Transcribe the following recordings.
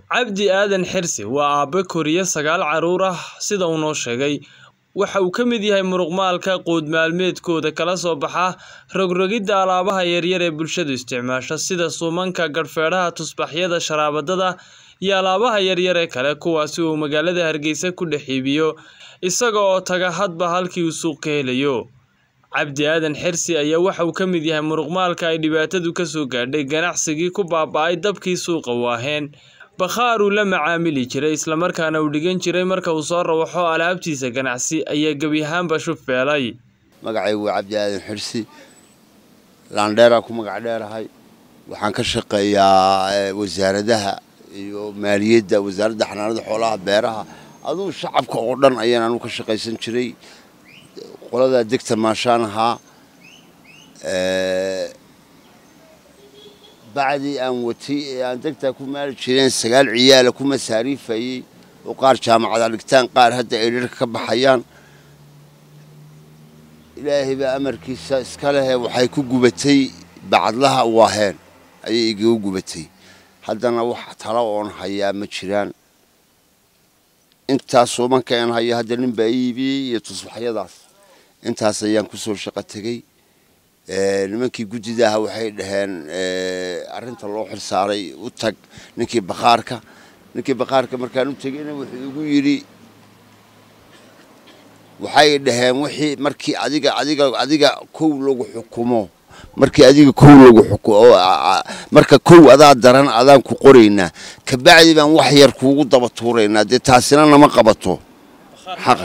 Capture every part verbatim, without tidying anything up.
Cabdi Aadan Xirsi waa aabe koriya sagaal caruur ah sida uu noo sheegay. Waxa uu ka mid yahay muruqmaalka quud maalmeedkooda kala soo baxa rogrogidda alaabaha yaryar ee bulshadu isticmaasho sida suumanka, garfeedhaha, tusbaxyada, sharaabadada iyo alaabaha yaryar ee kale kuwaasi oo magaalada Hargeysa ku dhex iibiyo isaga oo taga hadba halkii uu suuq ka helayo. Cabdi Aadan Xirsi ayaa waxa uu ka mid yahay muruqmaalka ay dhibaatadu ka soo gaadhay ganacsigii ku baaba'ay dabkii suuqa waaheen. Bakhaar uu la macaamili jiray isla markaana uu dhigan jiray marka uu soo rawaxo alaabtiisa ganacsi ayaa gabi ahaanba shub feelay. Magacaygu waa Cabdi Aadan Xirsi, laandheera ku magac dheerahay. Waxaan ka shaqeeyaa wasaaradaha iyo maaliyadda, wasaaradda xanaanada xoolaha, beeraha. Aduu shacabka oo dhan ayaan anu ka shaqaysan jiray. Qolada degta maashaan ahaa ee بعدي أن وتي أن تكتب كمال شيرين سجال عيال كم ساريف في وقار جامعة على الكتان قار هذا يركب حيان إلهي بأمر كيس سكاله وحيكون جبتي بعد لها واهن أي يجوا جبتي هذا أنا واحد تراون حيا مشيران أنت صوما كان هيا هذا النبي يتصبح يضاف أنت سيان كسر شقتك nimankii gudidaha waxay dhaheen arinta loo xilsaaray u tag ninkii bakhaarka ninkii bakhaarka markaan u tagayna wuxuu igu yiri waxay dhaheen wixii markii adiga adiga adiga kow lagu xukumo markii adiga kow lagu xukumo marka kow adaa daran adaan ku qoreyna ka bacdi baan wax yar kuugu daba tuureynaa de taasina nama qabato xaq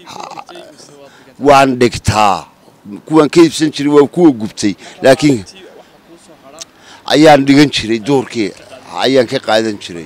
waan dhigtaa kuwan ka iibsan jiray waa kuwa gubtay laakiin ayaan dhigan jiray doorkii ayaan ka qaadan jiray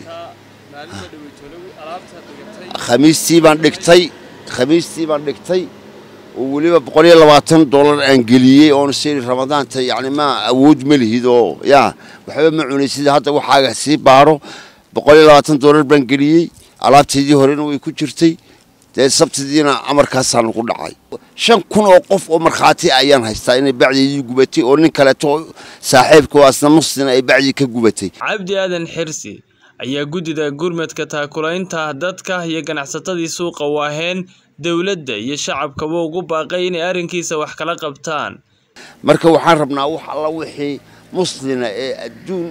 khamiistii baan dhigtay khamiistii baan dhigtay oo waliba boqol iyo labaatan dollar aan geliyay oo sii ramadaanta yaani ma awood ma lihido ya waxba ma cunaysid hadda waxaaga si baaro boqol iyo labaatan dollar baan geliyay alaabteedii horena way ku jirtay sabtidiina amarkaasaan ku dhacay shan kun oo qof oo marxaati ayaan haystaa inay bacdii gubatay oo nin kale to saaxiibku asna mustina ay bacdii ka gubatay. Cabdi Aadan Xirsi ayaa gudida gurmadka taakulaynta dadka iyo ganacsatadii suuqa waaheen dawladda iyo shacabka ugu baaqay inay arrinkiisa wax kala qabtaan. Marka waxaan rabnaa wax alla wixii muslina ee adduun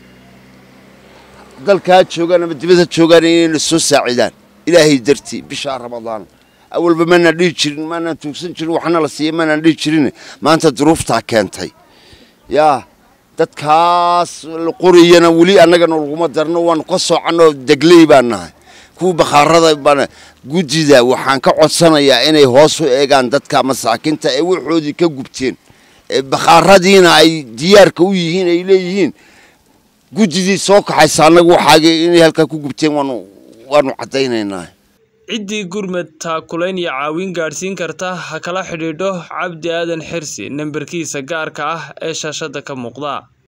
dalka joogan ama dibadda joogan inay soo saacidaan إلهي درتي بشهر رمضان أول بما ندير ما نتوسن شنو وحنا لسيه ما ندير شرينه ما أنت ظروفتها كانت هي يا تتكاس القرية نولي أنا كنا نقوم درنا ونقصوا عنه دقلي بنا كو بخارة بنا جديدة وحن كعصنا يا إني هوسو إيجان تتكا مساكن تأوي حودي كجبتين بخارة دينا أي ديار كويهين إليهين جديد سوق حسنا وحاجة إني هالك كجبتين وانو waanu cadaynaynaa cidii gurmad taakulayn iyo caawin gaarsiin karta ha kala xidhiidho Cabdi Aadan Xirsi nambarkiisa gaarka ah ee shaashada ka muuqda.